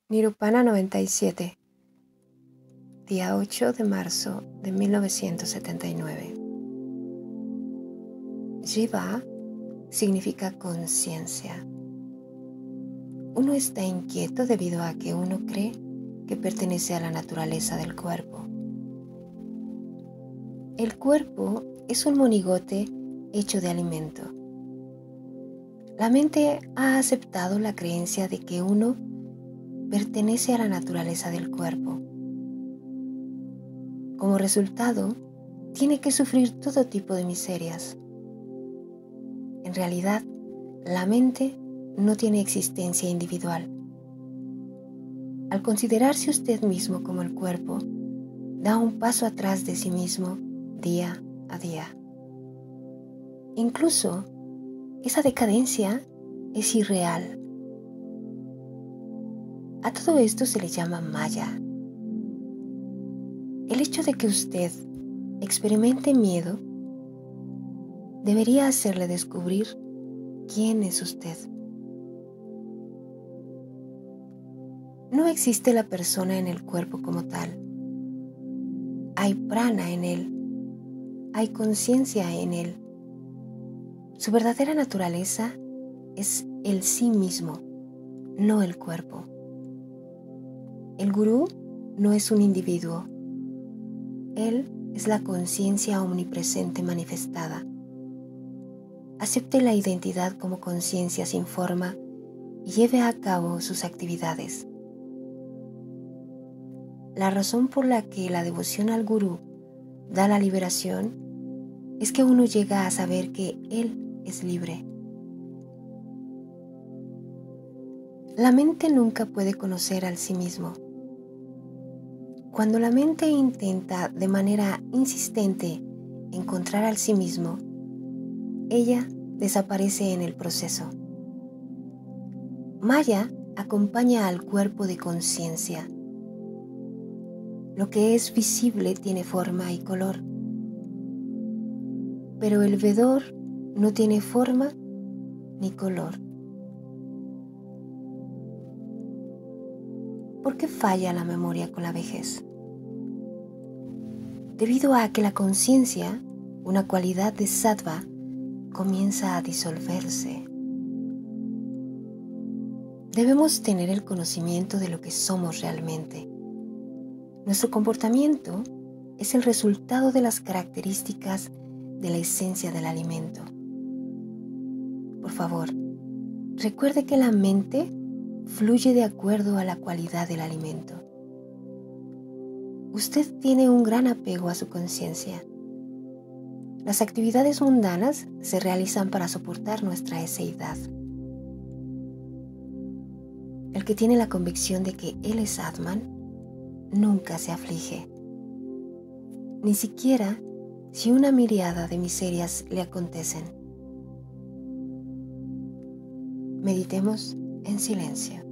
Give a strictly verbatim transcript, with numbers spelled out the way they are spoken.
Nirupana noventa y siete, día ocho de marzo de mil novecientos setenta y nueve. Jiva significa conciencia. Uno está inquieto debido a que uno cree que pertenece a la naturaleza del cuerpo. El cuerpo es un monigote hecho de alimento. La mente ha aceptado la creencia de que uno pertenece a la naturaleza del cuerpo. Como resultado, tiene que sufrir todo tipo de miserias. En realidad, la mente no tiene existencia individual. Al considerarse usted mismo como el cuerpo, da un paso atrás de sí mismo día a día. Incluso, esa decadencia es irreal. A todo esto se le llama Maya. El hecho de que usted experimente miedo debería hacerle descubrir quién es usted. No existe la persona en el cuerpo como tal. Hay prana en él. Hay conciencia en él. Su verdadera naturaleza es el sí mismo, no el cuerpo. El gurú no es un individuo. Él es la conciencia omnipresente manifestada. Acepte la identidad como conciencia sin forma y lleve a cabo sus actividades. La razón por la que la devoción al gurú da la liberación es que uno llega a saber que él es libre. La mente nunca puede conocer al sí mismo. Cuando la mente intenta de manera insistente encontrar al sí mismo, ella desaparece en el proceso. Maya acompaña al cuerpo de conciencia. Lo que es visible tiene forma y color, pero el vedor no tiene forma ni color. ¿Por qué falla la memoria con la vejez? Debido a que la conciencia, una cualidad de sattva, comienza a disolverse. Debemos tener el conocimiento de lo que somos realmente. Nuestro comportamiento es el resultado de las características de la esencia del alimento. Por favor, recuerde que la mente fluye de acuerdo a la cualidad del alimento. Usted tiene un gran apego a su conciencia. Las actividades mundanas se realizan para soportar nuestra eseidad. El que tiene la convicción de que él es Atman nunca se aflige, ni siquiera si una miríada de miserias le acontecen. Meditemos en silencio.